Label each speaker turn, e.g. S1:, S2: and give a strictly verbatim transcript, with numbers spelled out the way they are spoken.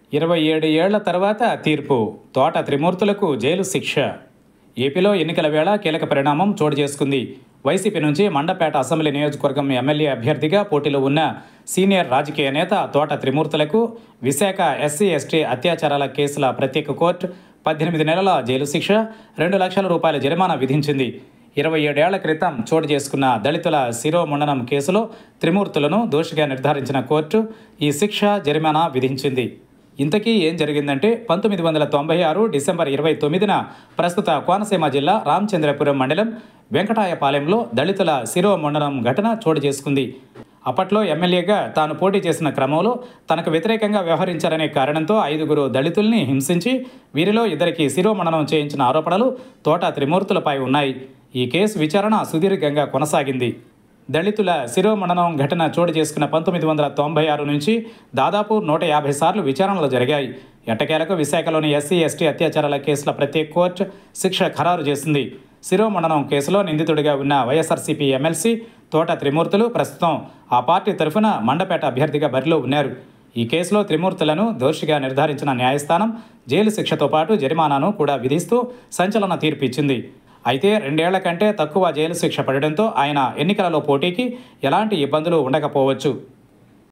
S1: ఇరవై ఏడు ఏళ్ల తర్వాత తీర్పు. తోట త్రిమూర్తులకు జైలు శిక్ష. ఏపీలో ఎన్నికల వేళ కీలక పరిణామం చోటు చేసుకుంది. వైసీపీ నుంచి మండపేట అసెంబ్లీ నియోజకవర్గం ఎమ్మెల్యే అభ్యర్థిగా పోటీలో ఉన్న సీనియర్ రాజకీయ నేత తోట త్రిమూర్తులకు విశాఖ ఎస్సీ ఎస్టీ అత్యాచారాల కేసుల ప్రత్యేక కోర్టు పద్దెనిమిది నెలల జైలు శిక్ష, రెండు లక్షల రూపాయల జరిమానా విధించింది. ఇరవై ఏడేళ్ల క్రితం చోటు చేసుకున్న దళితుల శిరోముండనం కేసులో త్రిమూర్తులను దోషిగా నిర్ధారించిన కోర్టు ఈ శిక్ష, జరిమానా విధించింది. ఇంతకీ ఏం జరిగిందంటే పంతొమ్మిది వందల తొంభై ఆరు డిసెంబర్ ఇరవై తొమ్మిదిన ప్రస్తుత కోనసీమ జిల్లా రామచంద్రపురం మండలం వెంకటాయపాలెంలో దళితుల శిరోముండనం ఘటన చోటు చేసుకుంది. అప్పట్లో ఎమ్మెల్యేగా తాను పోటీ చేసిన క్రమంలో తనకు వ్యతిరేకంగా వ్యవహరించారనే కారణంతో ఐదుగురు దళితుల్ని హింసించి వీరిలో ఇద్దరికి శిరోముండనం చేయించిన ఆరోపణలు తోట త్రిమూర్తులపై ఉన్నాయి. ఈ కేసు విచారణ సుదీర్ఘంగా కొనసాగింది. దళితుల శిరోముండనం ఘటన చోటు చేసుకున్న పంతొమ్మిది వందల తొంభై ఆరు నుంచి దాదాపు నూట యాభై సార్లు విచారణలు జరిగాయి. ఎట్టకేలకు విశాఖలోని ఎస్సీ ఎస్టీ అత్యాచారాల కేసుల ప్రత్యేక కోర్టు శిక్ష ఖరారు చేసింది. శిరోముండనం కేసులో నిందితుడిగా ఉన్న వైఎస్ఆర్సీపీ ఎమ్మెల్సీ తోట త్రిమూర్తులు ప్రస్తుతం ఆ పార్టీ తరఫున మండపేట అభ్యర్థిగా బరిలో ఉన్నారు. ఈ కేసులో త్రిమూర్తులను దోషిగా నిర్ధారించిన న్యాయస్థానం జైలు శిక్షతో పాటు జరిమానాను కూడా విధిస్తూ సంచలన తీర్పు ఇచ్చింది. అయితే రెండేళ్ల కంటే తక్కువ జైలు శిక్ష పడడంతో ఆయన ఎన్నికలలో పోటీకి ఎలాంటి ఇబ్బందులు ఉండకపోవచ్చు.